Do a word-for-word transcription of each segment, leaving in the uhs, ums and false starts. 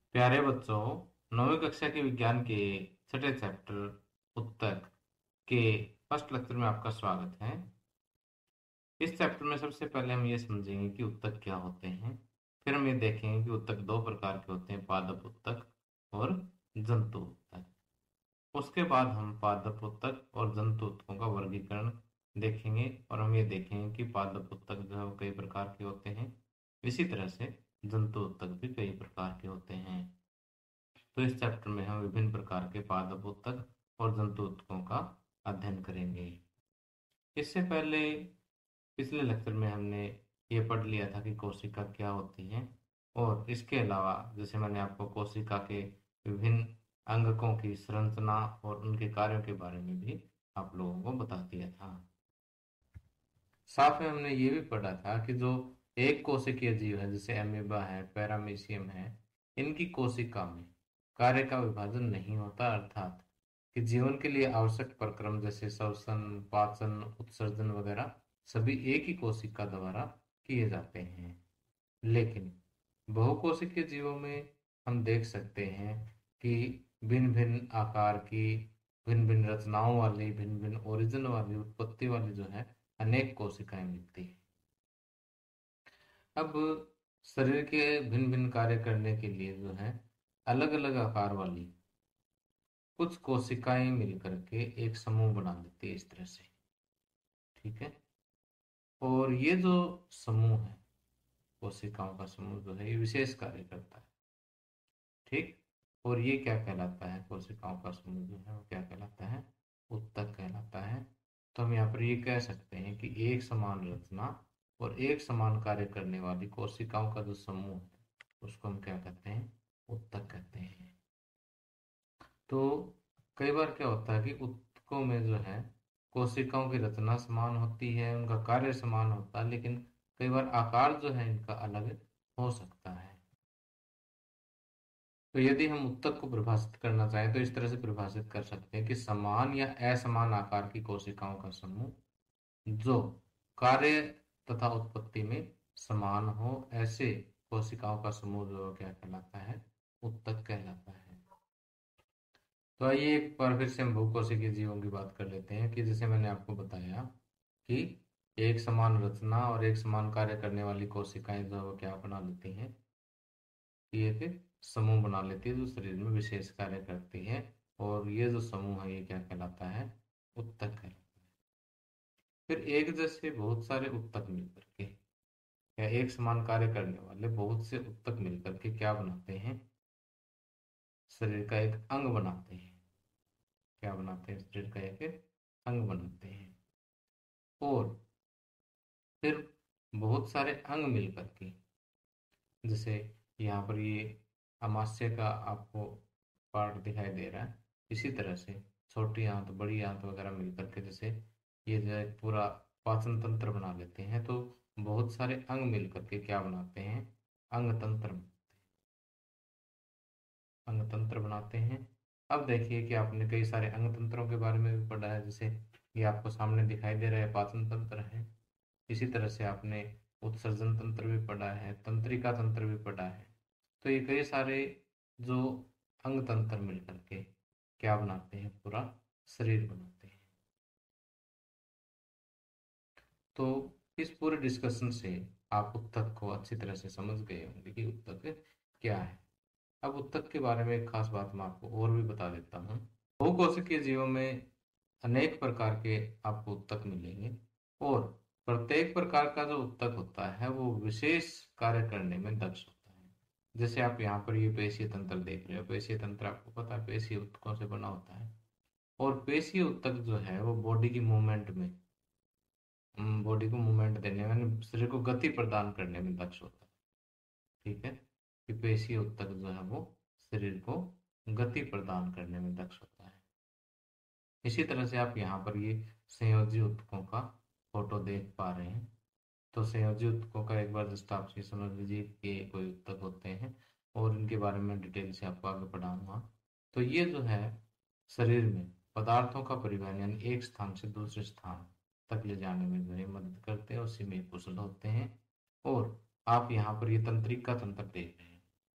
प्यारे बच्चों, नौवीं कक्षा के विज्ञान के छठे चैप्टर उत्तक के फर्स्ट लेक्चर में आपका स्वागत है। इस चैप्टर में सबसे पहले हम ये समझेंगे कि उत्तक क्या होते हैं। फिर हम ये देखेंगे कि उत्तक दो प्रकार के होते हैं, पादप उत्तक और जंतु उत्तक। उसके बाद हम पादप उत्तक और जंतु उत्तकों का वर्गीकरण देखेंगे और हम ये देखेंगे कि पादप उत्तक जो है वो कई प्रकार के होते हैं। इसी तरह से जंतु उत्तक भी कई प्रकार के होते हैं। तो इस चैप्टर में हम विभिन्न प्रकार के पादप उत्तक और जंतु उत्तकों का अध्ययन करेंगे। इससे पहले पिछले लेक्चर में हमने ये पढ़ लिया था कि कोशिका क्या होती है, और इसके अलावा जैसे मैंने आपको कोशिका के विभिन्न अंगकों की संरचना और उनके कार्यों के बारे में भी आप लोगों को बता दिया था। साथ में हमने ये भी पढ़ा था कि जो एक कोशिकीय जीव है जैसे एमीबा है, पैरामीशियम है, इनकी कोशिका में कार्य का विभाजन नहीं होता, अर्थात कि जीवन के लिए आवश्यक प्रक्रम जैसे श्वसन, पाचन, उत्सर्जन वगैरह सभी एक ही कोशिका द्वारा किए जाते हैं। लेकिन बहुकोशिकीय जीवों में हम देख सकते हैं कि भिन्न भिन्न आकार की, भिन्न भिन्न रचनाओं वाली, भिन्न भिन्न ओरिजिन वाली, उत्पत्ति वाली जो है अनेक कोशिकाएं मिलती हैं। अब शरीर के भिन्न भिन्न कार्य करने के लिए जो है अलग अलग आकार वाली कुछ कोशिकाएं मिलकर के एक समूह बना देती है इस तरह से। ठीक है। और ये जो समूह है, कोशिकाओं का समूह जो है, ये विशेष कार्य करता है। ठीक। और ये क्या कहलाता है? कोशिकाओं का समूह जो है वो क्या कहलाता है? उत्तक कहलाता है। तो हम यहाँ पर ये कह सकते हैं कि एक समान रचना और एक समान कार्य करने वाली कोशिकाओं का जो समूह है उसको हम क्या कहते हैं? उत्तक कहते हैं। तो कई बार क्या होता है कि उत्तकों में जो है कोशिकाओं की रचना समान होती है, उनका कार्य समान होता है, लेकिन कई बार आकार जो है इनका अलग हो सकता है। तो यदि हम उत्तक को परिभाषित करना चाहें तो इस तरह से परिभाषित कर सकते हैं कि समान या असमान आकार की कोशिकाओं का समूह जो कार्य तथा उत्पत्ति में समान हो, ऐसे कोशिकाओं का समूह जो क्या कहलाता है? उत्तक कहलाता है। तो आइए एक बार फिर से हम बहुकोशिकीय जीवों की बात कर लेते हैं कि जैसे मैंने आपको बताया कि एक समान रचना और एक समान कार्य करने वाली कोशिकाएं जो है वो क्या बना लेती हैं? ये फिर समूह बना लेती है जो शरीर में विशेष कार्य करती है, और ये जो समूह है ये क्या कहलाता है? उत्तक कहलाता है। फिर एक जैसे बहुत सारे उत्तक मिलकर के या एक समान कार्य करने वाले बहुत से उत्तक मिलकर के क्या बनाते हैं? शरीर का एक अंग बनाते हैं। क्या बनाते हैं? शरीर का एक अंग बनाते हैं। और फिर बहुत सारे अंग मिलकर के, जैसे यहाँ पर ये अमाशय का आपको पार्ट दिखाई दे रहा है, इसी तरह से छोटी आंत, बड़ी आंत वगैरह मिलकर के जैसे ये जो है पूरा पाचन तंत्र बना लेते हैं। तो बहुत सारे अंग मिलकर के क्या बनाते हैं? अंग तंत्र, अंग तंत्र बनाते हैं। अब देखिए कि आपने कई सारे अंग तंत्रों के बारे में भी पढ़ा है, जैसे ये आपको सामने दिखाई दे रहा है पाचन तंत्र है। इसी तरह से आपने उत्सर्जन तंत्र भी पढ़ा है, तंत्रिका तंत्र भी पढ़ा है। तो ये कई सारे जो अंग तंत्र मिलकर के क्या बनाते हैं? पूरा शरीर बनाते हैं। तो इस पूरे डिस्कशन से आप उत्तक को अच्छी तरह से समझ गए होंगे कि उत्तक क्या है। अब उत्तक के बारे में एक खास बात मैं आपको और भी बता देता हूँ। बहुकोशिकीय जीवों में अनेक प्रकार के आपको उत्तक मिलेंगे, और प्रत्येक प्रकार का जो उत्तक होता है वो विशेष कार्य करने में दक्ष होता है। जैसे आप यहाँ पर ये पेशीय तंत्र देख रहे हो, पेशीय तंत्र आपको पता है पेशीय उत्तकों से बना होता है। और पेशीय उत्तक जो है वो बॉडी की मूवमेंट में, बॉडी को मूवमेंट देने में, शरीर को गति प्रदान करने में दक्ष होता है। ठीक है। कि पेशीय उत्तक जो है वो शरीर को गति प्रदान करने में दक्ष होता है। इसी तरह से आप यहाँ पर ये संयोजी उत्तकों का फोटो देख पा रहे हैं। तो संयोजी उत्तकों का एक बार जस्ट आप ये समझ लीजिए कि ये कोई उत्तक होते हैं, और इनके बारे में डिटेल से आपको आगे पढ़ाऊंगा। तो ये जो है शरीर में पदार्थों का परिवहन यानी एक स्थान से दूसरे स्थान तक ले जाने में जो है मदद करते हैं, उसी में कुशल होते हैं। और आप यहाँ पर ये तंत्रिका तंत्र देख रहे हैं।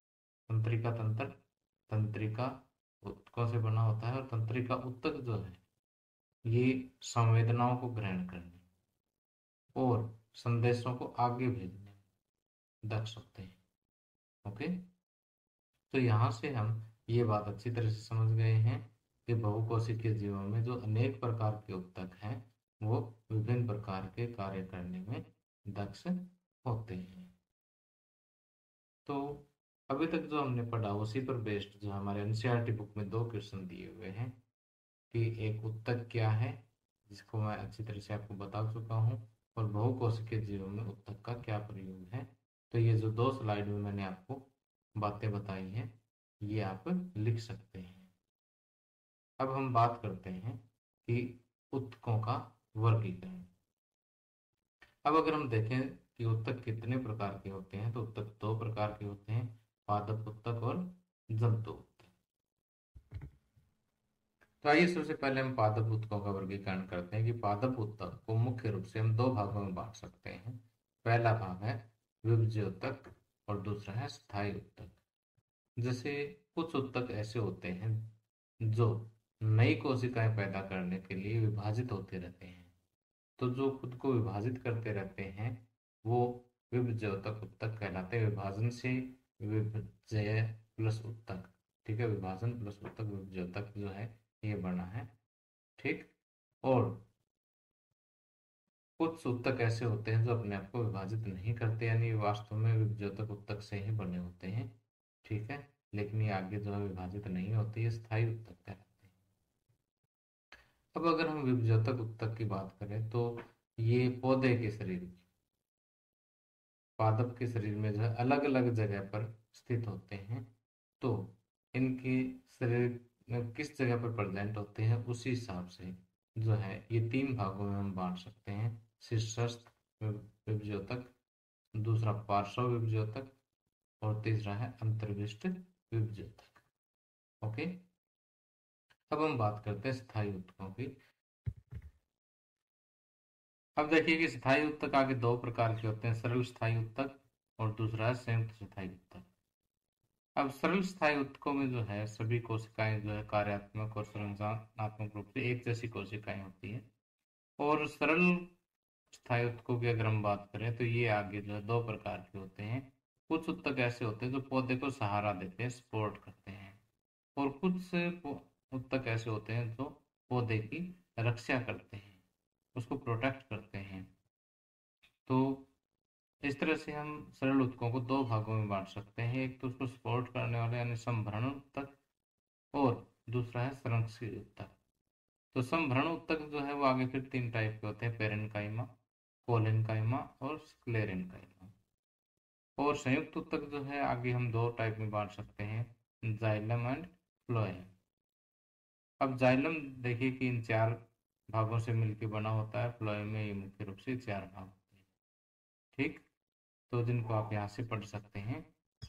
तंत्रिका तंत्र, तंत्रिका ऊतकों से बना होता है, और तंत्रिका ऊतक जो है ये संवेदनाओं को ग्रहण करने और संदेशों को आगे भेजने में दक्ष होते हैं। ओके, तो यहाँ से हम ये बात अच्छी तरह से समझ गए हैं कि बहुकोशिकीय जीवों में जो अनेक प्रकार के ऊतक हैं वो विभिन्न प्रकार के कार्य करने में दक्ष होते हैं। तो अभी तक जो हमने पढ़ा उसी पर बेस्ड जो हमारे एनसीईआरटी बुक में दो क्वेश्चन दिए हुए हैं कि एक ऊतक क्या है, जिसको मैं अच्छी तरह से आपको बता चुका हूँ, और बहुकोशिकीय जीवों में ऊतक का क्या प्रयोग है। तो ये जो दो स्लाइड में मैंने आपको बातें बताई हैं ये आप लिख सकते हैं। अब हम बात करते हैं कि ऊतकों का वर्गीकरण। अब अगर हम देखें कि ऊतक कितने प्रकार के होते हैं, तो ऊतक दो प्रकार के होते हैं, पादप ऊतक और जंतु ऊतक। तो आइए सबसे पहले हम पादप ऊतकों का वर्गीकरण करते हैं कि पादप ऊतक को मुख्य रूप से हम दो भागों में बांट सकते हैं। पहला भाग है विभज्य ऊतक और दूसरा है स्थायी ऊतक। जैसे कुछ ऊतक ऐसे होते हैं जो नई कोशिकाएं पैदा करने के लिए विभाजित होते रहते हैं, तो जो खुद को विभाजित करते रहते हैं वो विभज्य ऊतक ऊतक कहलाते हैं। विभाजन से विभज्य प्लस ऊतक, ठीक है, विभाजन प्लस ऊतक विभज्य ऊतक जो है ये बना है, ठीक। और कुछ ऊतक ऐसे होते हैं जो अपने आप को विभाजित नहीं करते, यानी वास्तव में विभज्य ऊतक ऊतक से ही बने होते हैं, ठीक है, लेकिन ये आगे जो है विभाजित नहीं होती है, स्थायी ऊतक कहलाते हैं। अब अगर हम विभज्य ऊतक ऊतक की बात करें तो ये पौधे के शरीर की, पादप के शरीर में जो है अलग अलग जगह पर स्थित होते हैं। तो इनके शरीर में किस जगह पर प्रेजेंट होते हैं उसी हिसाब से जो है ये तीन भागों में हम बांट सकते हैं। शीर्षस्थ विभज्योतक, दूसरा पार्श्व विभज्योतक और तीसरा है अंतर्विष्ट विभज्योतक। ओके, अब हम बात करते हैं स्थायी ऊतकों की। अब देखिए कि स्थायी ऊतक आगे दो प्रकार के होते हैं, सरल स्थायी ऊतक और दूसरा है संयुक्त स्थायी ऊतक। अब सरल स्थायी ऊतकों में जो है सभी कोशिकाएं जो है कार्यात्मक और संरचनात्मक रूप से एक जैसी कोशिकाएं होती है। और सरल स्थायी ऊतकों की अगर हम बात करें तो ये आगे जो है दो प्रकार के होते हैं। कुछ ऊतक ऐसे होते हैं जो पौधे को सहारा देते हैं, सपोर्ट करते हैं, और कुछ ऊतक ऐसे होते हैं जो पौधे की रक्षा करते हैं, उसको प्रोटेक्ट करते हैं। तो इस तरह से हम सरल ऊतकों को दो भागों में बांट सकते हैं, एक तो उसको सपोर्ट करने वाले यानी संभरण ऊतक, और दूसरा है संरक्षी ऊतक। तो संभरण ऊतक जो है वो आगे फिर तीन टाइप के होते हैं, पेरेन्काइमा, कोलेन्काइमा और स्क्लेरेन्काइमा। और संयुक्त ऊतक जो है आगे हम दो टाइप में बांट सकते हैं, जाइलम एंड फ्लोएम। अब जाइलम देखिए कि इन चार भागों से मिलकर बना होता है, फ्लोएम में ये मुख्य रूप से चार भाग होते हैं, ठीक, तो जिनको आप यहाँ से पढ़ सकते हैं।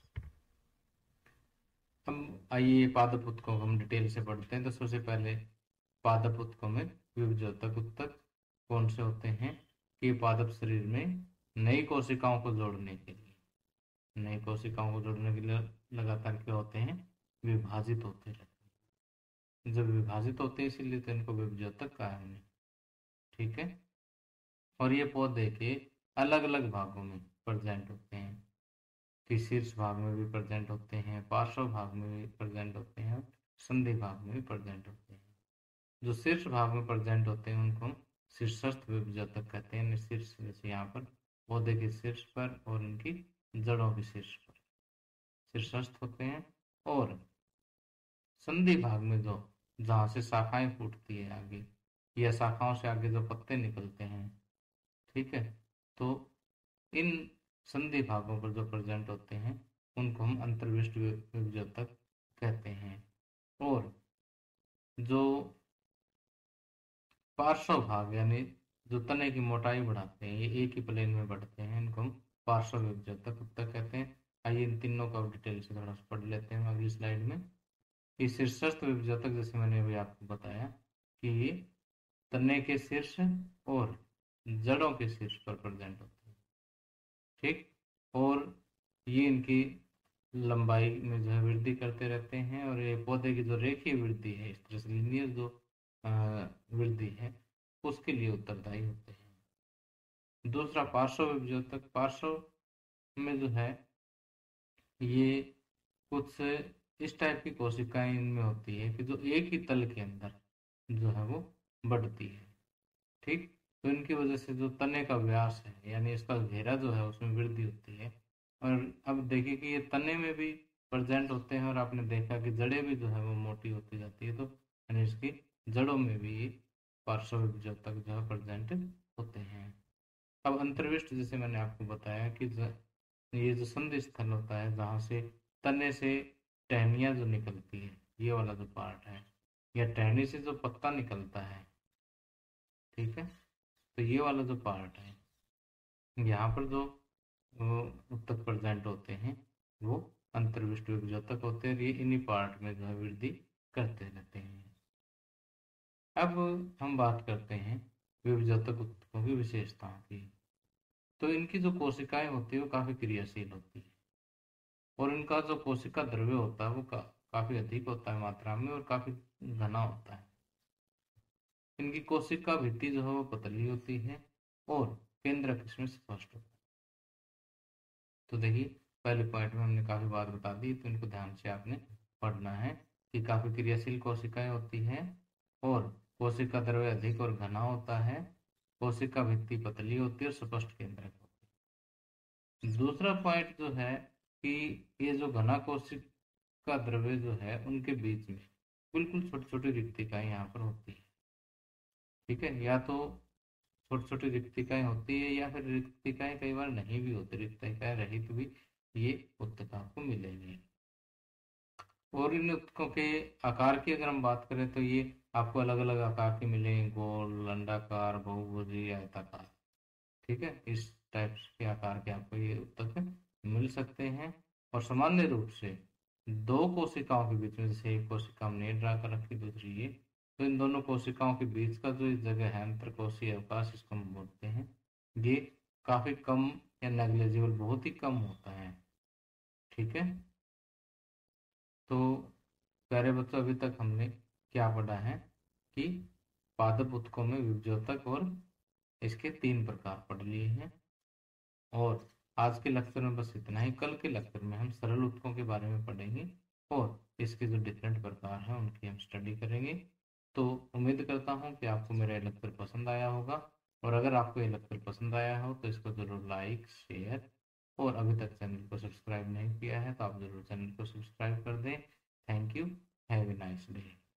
हम आइए पादप ऊतकों को हम डिटेल से पढ़ते हैं। तो सबसे पहले पादप ऊतकों में विभज्योतक ऊतक कौन से होते हैं कि पादप शरीर में नई कोशिकाओं को जोड़ने के लिए नई कोशिकाओं को जोड़ने के लिए लगातार क्या होते हैं, विभाजित होते रहते हैं। जब विभाजित होते हैं इसीलिए तो इनको विभज्योतक कहा हमने, ठीक है। और ये पौधे के अलग अलग भागों में प्रेजेंट होते हैं, कि शीर्ष भाग में भी प्रेजेंट होते हैं, पार्श्व भाग में भी प्रेजेंट होते हैं, संधि भाग में भी प्रेजेंट होते हैं। जो शीर्ष भाग में प्रेजेंट होते हैं उनको शीर्षस्थ विभज्योतक कहते हैं। शीर्ष जैसे यहाँ पर पौधे के शीर्ष पर और इनकी जड़ों के शीर्ष पर शीर्षस्थ होते हैं। और संधि भाग में जो जहाँ से शाखाएं फूटती है आगे, या शाखाओं से आगे जो पत्ते निकलते हैं, ठीक है, तो इन संधि भागों पर जो प्रेजेंट होते हैं उनको हम अंतर्विष्ट विभज्योतक कहते हैं। और जो पार्श्व भाग यानी जो तने की मोटाई बढ़ाते हैं, ये एक ही प्लेन में बढ़ते हैं, इनको हम पार्श्व विभज्योतक ऊतक कहते हैं। आइए इन तीनों का डिटेल से थोड़ा सा पढ़ लेते हैं अगली स्लाइड में। कि शीर्षस्थ विभज्योतक जैसे मैंने अभी आपको बताया कि ये तने के शीर्ष और जड़ों के शीर्ष पर प्रेजेंट होते हैं, ठीक। और ये इनकी लंबाई में जो है वृद्धि करते रहते हैं, और ये पौधे की जो रेखीय वृद्धि है, इस तरह से लीनियर जो अ, वृद्धि है, उसके लिए उत्तरदायी होते हैं। दूसरा पार्श्व विभजोतक। पार्श्व में जो है ये कुछ इस टाइप की कोशिकाएं इनमें होती है कि जो एक ही तल के अंदर जो है वो बढ़ती है। ठीक, तो इनकी वजह से जो तने का व्यास है, यानी इसका घेरा जो है, उसमें वृद्धि होती है। और अब देखिए कि ये तने में भी प्रेजेंट होते हैं, और आपने देखा कि जड़ें भी जो है वो मोटी होती जाती है, तो यानी इसकी जड़ों में भी ये पार्श्व विभजोतक जो है प्रेजेंट होते हैं। अब अंतर्विष्ट, जैसे मैंने आपको बताया कि ज- ये जो संधि स्थल होता है, जहाँ से तने से टहनियाँ जो निकलती है, ये वाला जो पार्ट है, या टहनी से जो पत्ता निकलता है, ठीक है, तो ये वाला जो पार्ट है, यहाँ पर जो उत्तक प्रेजेंट होते हैं वो अंतर्विष्ट विभजोतक होते हैं, और ये इन्हीं पार्ट में जो है वृद्धि करते रहते हैं। अब हम बात करते हैं विभजोतक उत्तकों की विशेषताओं की। तो इनकी जो कोशिकाएं होती है वो काफी क्रियाशील होती है, और इनका जो कोशिका द्रव्य होता है वो का, काफी अधिक होता है मात्रा में, और काफी घना होता है। इनकी कोशिका भित्ति जो है वो पतली होती है, और केंद्रक इसमें स्पष्ट होता है। तो देखिए, पहले पॉइंट में हमने काफी बात बता दी, तो इनको ध्यान से आपने पढ़ना है कि काफी क्रियाशील कोशिकाएं होती हैं, और कोशिका द्रव्य अधिक और घना होता है, कोशिका भित्ति पतली होती है, और स्पष्ट केंद्रक होती है। दूसरा पॉइंट जो है कि ये जो घना कोशिका द्रव्य जो है, उनके बीच में बिल्कुल छोटी छोटी रिक्तिकाएं यहाँ पर होती है। ठीक है, या तो छोटी छोटी रिक्तिकाएं होती है, या फिर रिक्तिकाएं कई बार नहीं भी होती, रिक्तिकाएं रहित भी ये उत्तक आपको मिलेंगे। और इन उत्तकों के आकार की अगर हम बात करें, तो ये आपको अलग अलग आकार के मिलेंगे, गोल, अंडाकार, बहुभुजी, आयताकार। ठीक है, इस टाइप के आकार के आपको ये उत्तक मिल सकते हैं। और सामान्य रूप से दो कोशिकाओं के बीच में, जैसे एक कोशिका हमने ड्रा कर रखी, दूसरी ये, तो इन दोनों कोशिकाओं के बीच का जो इस जगह है, अंतरकोशीय अवकाश, इसको हम बोलते हैं, ये काफी कम या नेग्लेजिबल, बहुत ही कम होता है। ठीक है, तो प्यारे बच्चों, अभी तक हमने क्या पढ़ा है कि पादप उत्तकों में विभजोतक और इसके तीन प्रकार पढ़ लिए हैं। और आज के लेक्चर में बस इतना ही। कल के लेक्चर में हम सरल उत्तकों के बारे में पढ़ेंगे, और इसके जो डिफरेंट प्रकार हैं उनकी हम स्टडी करेंगे। तो उम्मीद करता हूँ कि आपको मेरा ये लेक्चर पसंद आया होगा, और अगर आपको ये लेक्चर पसंद आया हो तो इसको जरूर लाइक, शेयर, और अभी तक चैनल को सब्सक्राइब नहीं किया है तो आप जरूर चैनल को सब्सक्राइब कर दें। Thank you, have a nice day.